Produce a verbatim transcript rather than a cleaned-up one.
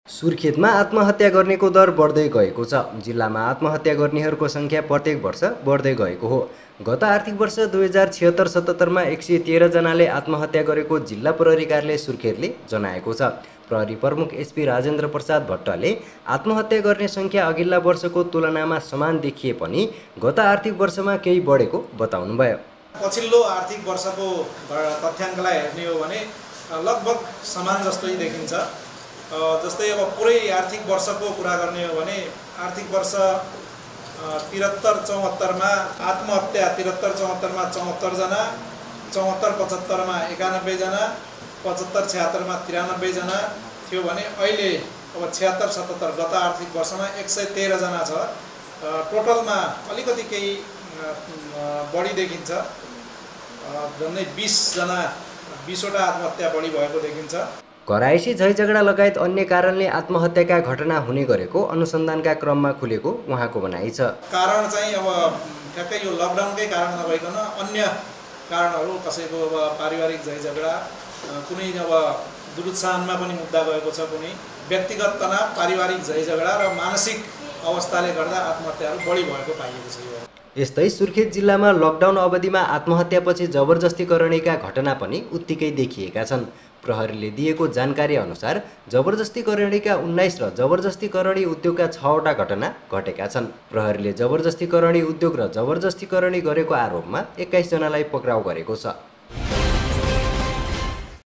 सुर्खेतमा आत्महत्या गर्नेको दर बढ्दै गएको छ। जिल्लामा आत्महत्या गर्नेहरूको सङ्ख्या प्रत्येक वर्ष बढ्दै गएको हो। गत आर्थिक वर्ष दुई हजार छिहत्तर सतहत्तरमा एक सय तेह्रजनाले आत्महत्या गरेको जिल्ला प्रहरी कार्यालय सुर्खेतले जनाएको छ। प्रहरी प्रमुख एसपी राजेन्द्र प्रसाद भट्टले आत्महत्या गर्ने सङ्ख्या अघिल्ला वर्षको तुलनामा समान देखिए पनि गत आर्थिक वर्षमा केही बढेको बताउनुभयो। पछिल्लो आर्थिक वर्षको तथ्याङ्कलाई हेर्ने हो भने लगभग समान जस्तै देखिन्छ। जस्तै अब पुरै आर्थिक वर्षको कुरा गर्ने हो भने आर्थिक वर्ष त्रिहत्तर चौहत्तरमा आत्महत्या त्रिहत्तर चौहत्तरमा चौहत्तरजना, चौहत्तर पचहत्तरमा एकानब्बेजना, पचहत्तर छ्यात्तरमा तिरानब्बेजना थियो भने अहिले अब छ्यात्तर सतहत्तर गत आर्थिक वर्षमा एक सय तेह्रजना छ। टोटलमा अलिकति केही बढी देखिन्छ, झन्डै बिसजना बिसवटा आत्महत्या बढी भएको देखिन्छ। कराइसी झैझगडा लगायत अन्य कारणले आत्महत्याका घटना हुने गरेको अनुसन्धानका क्रममा खुलेको उहाँको भनाइ छ। कारण चाहिँ अब ठ्याक्कै यो लकडाउनकै कारण नभइकन अन्य कारणहरू, कसैको अब पारिवारिक झैझगडा, कुनै अब दुरुत्साहनमा पनि मुद्दा गएको छ, कुनै व्यक्तिगत तनाव, पारिवारिक झैझगडा र मानसिक अवस्थाले गर्दा आत्महत्याहरू बढी भएको पाइएको छ। यो यस्तै सुर्खेत जिल्लामा लकडाउन अवधिमा आत्महत्यापछि जबरजस्तीकरणीका घटना पनि उत्तिकै देखिएका छन्। प्रहरीले दिएको जानकारी अनुसार जबरजस्तीकरणीका उन्नाइस र जबरजस्तीकरणी उद्योगका छवटा घटना घटेका छन्। प्रहरीले जबरजस्तीकरणी उद्योग र जबरजस्तीकरणी गरेको आरोपमा एक्काइस जनालाई पक्राउ गरेको छ।